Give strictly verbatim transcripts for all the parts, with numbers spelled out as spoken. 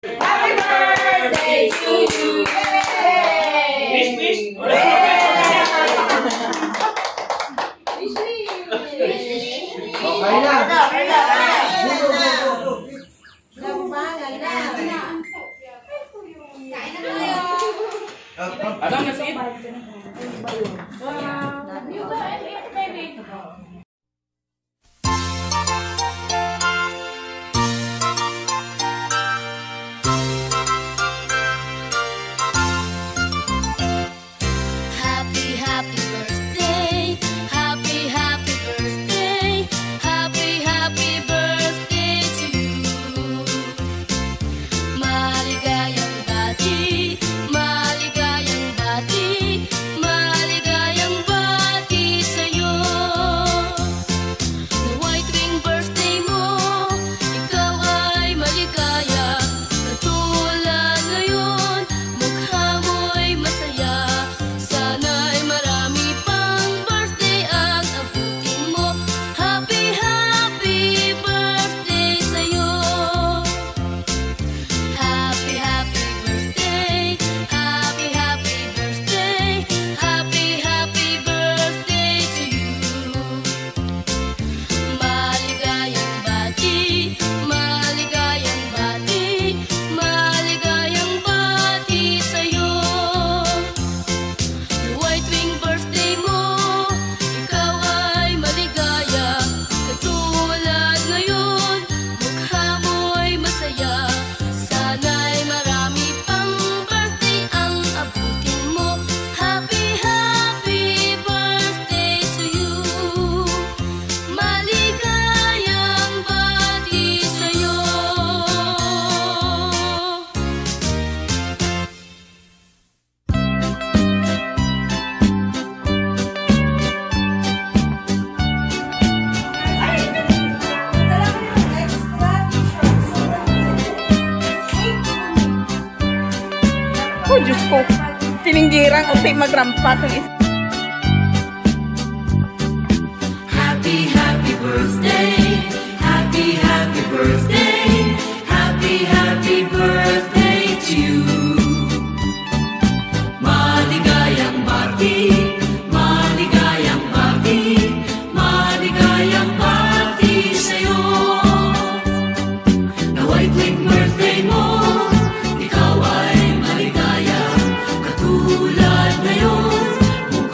Happy birthday to you! Yay! Wish, wish! Okay na. Okay na. Ano na sige? Happy, happy birthday. Happy, happy birthday. Happy, happy birthday to you. Maligayang bati, maligayang bati, maligayang bati sa'yo. Nawa'y tuwing birthday mo, ikaw ay maligaya. Katulad ngayon, mukha mo'y masaya. Sana'y marami pang birthday ang abutin mo. Happy, happy birthday sa'yo. Happy, happy birthday. Happy, happy birthday. Happy, happy birthday to you. Maligayang bati, maligayang bati, maligayang bati sa'yo. Nawa'y tuwing birthday mo, ikaw ay maligaya. Katulad ngayon, mukha mo'y masaya. Sana'y marami pang birthday ang abutin mo. Happy, happy birthday to you. Maligayang bati sa'yo. Oh, Diyos ko. Tininggirang unti magrampa. Happy, happy birthday. Happy, happy birthday. Happy, happy birthday to you. Maligayang bati, maligayang bati, maligayang bati sa'yo. Nawa'y tuwing birthday mo, ikaw ay maligaya. Katulad ngayon,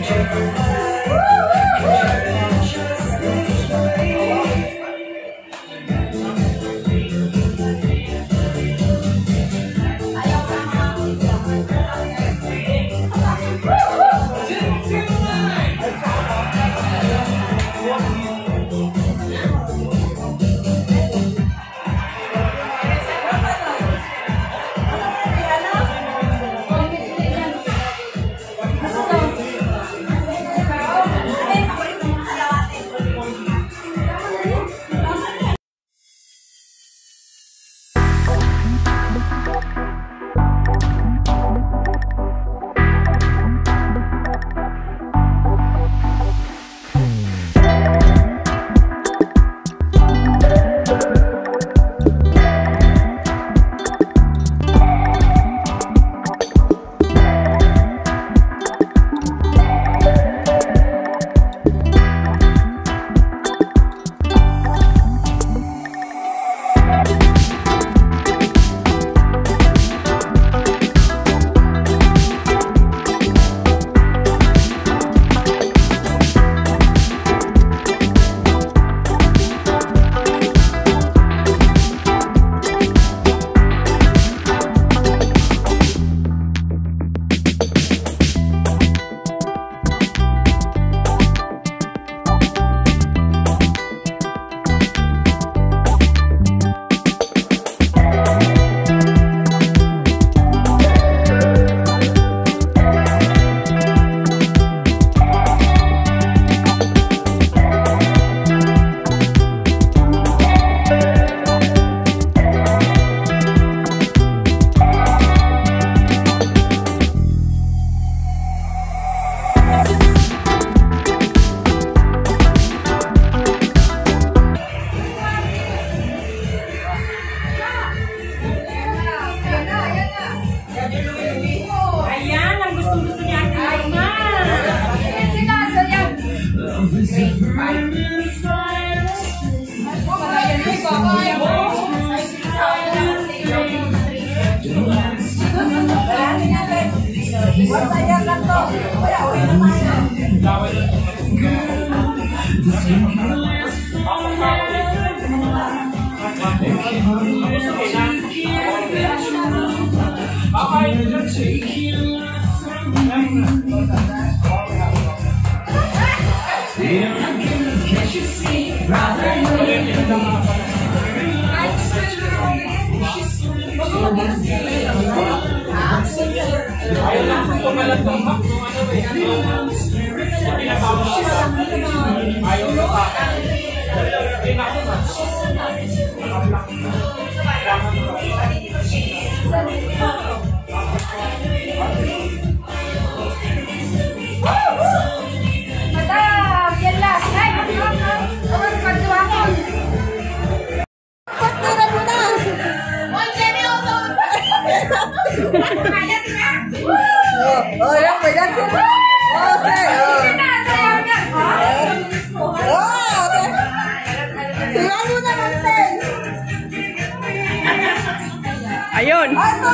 Ayun.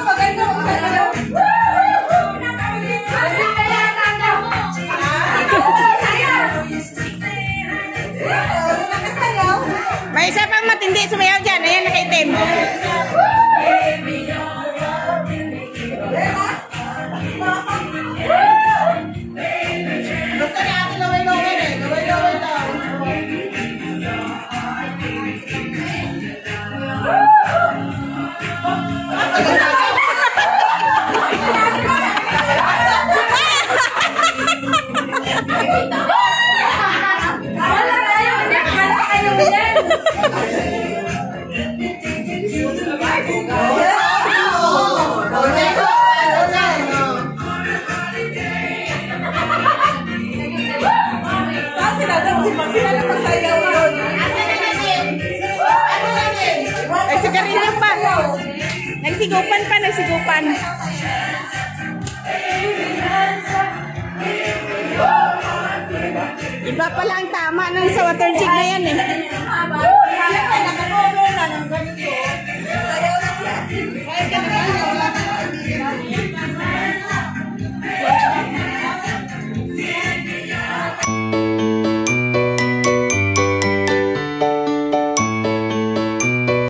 May isa pang matindi sumayaw dyan. Ayan, nakaitim. Gusto niya ate laway-laway eh. Laway-laway daw. Nagsikarilyo pa. Nagsigupan pa, nagsigupan. Iba pala ang tama nung sa water